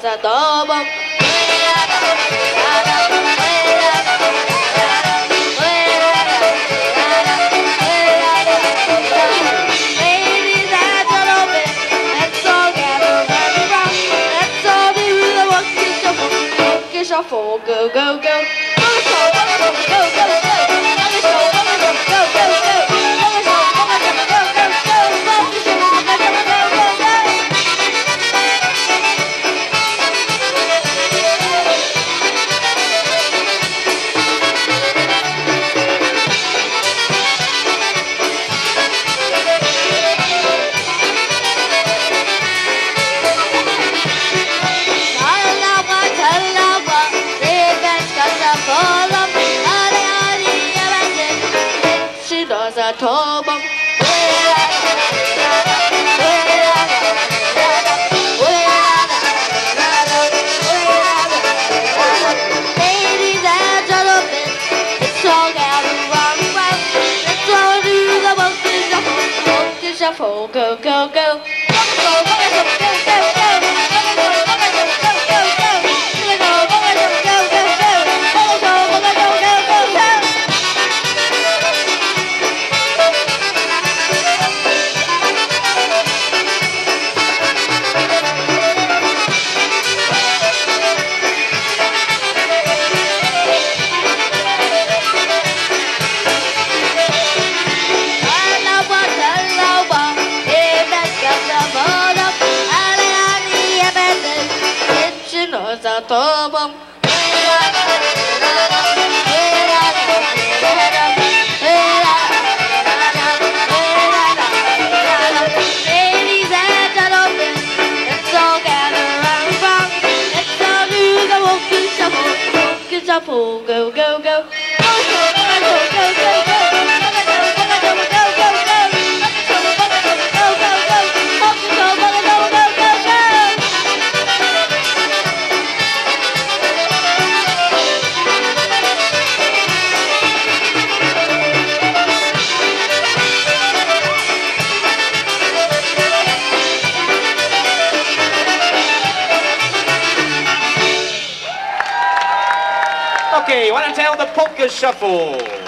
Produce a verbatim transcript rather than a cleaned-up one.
さどうもShuffle, go, go, go. Go, go, go, go, go, Tobom. Ladies and gentlemen, it's all out of one way. Let's all do the monkey shuffle, monkey shuffle, go, go, go. Tobom. Ladies and gentlemen, let's all gather around. Let's all do the monkey shuffle, monkey shuffle, go, go, go. Go, go, go, go, go, go. Okay, want to tell the polka shuffle.